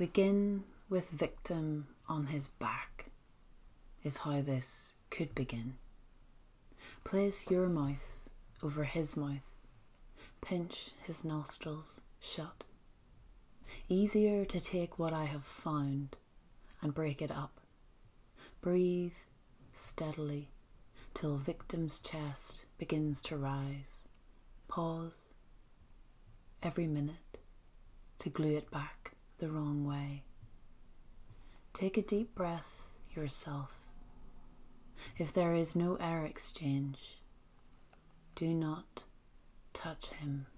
Begin with victim on his back is how this could begin. Place your mouth over his mouth. Pinch his nostrils shut. Easier to take what I have found and break it up. Breathe steadily till victim's chest begins to rise. Pause every minute to glue it back the wrong way. Take a deep breath yourself. If there is no air exchange, do not touch him.